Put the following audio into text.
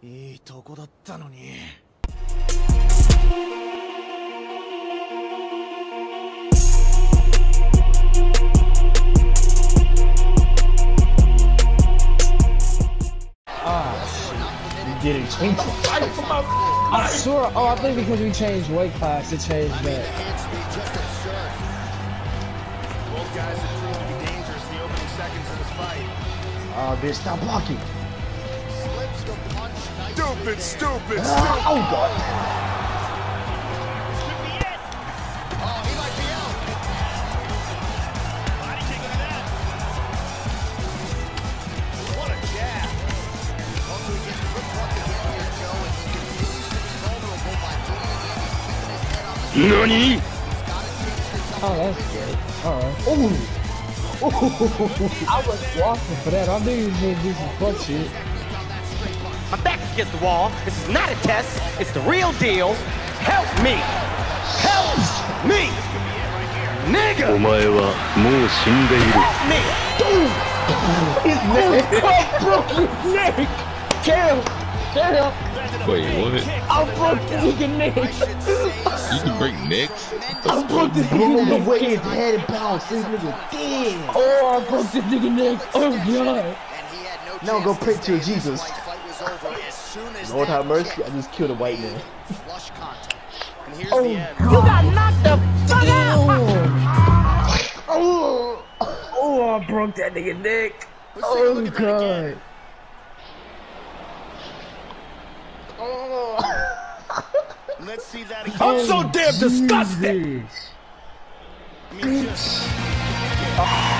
いいとこだったのに。 Didn't change. I swear. Oh, I think because we changed weight class, it changed that. Both guys have proved to be dangerous in the opening seconds of this fight. Oh, bitch, stop blocking. Slips the punch. Stupid, stupid, stupid. Oh, God. Could be it. Oh, he might be out. Body kick to that. What a jab. Also, he gets ripped once again here, Joe, and he continues to be vulnerable by putting it in and keeping his head on the NANI?! Oh, that's good. Alright. Oh! I was walking for that. I knew you was gonna do some fuck shit. My back's against the wall. This is not a test. It's the real deal. Help me! Help me! Nigga! Help me! His neck! Kill! Kill! Wait, what? I broke the nigga neck! You can break necks? I broke this nigga neck! Way his head and bounced. This nigga dead! Oh, I broke this nigga neck! Oh, God! Now go pray to Jesus. Lord have mercy, I just killed a white man. Oh, you got knocked the fuck out! Oh, I broke that nigga neck! Oh, God! Let's see that again. I'm so damn disgusted! Jesus. I mean, just...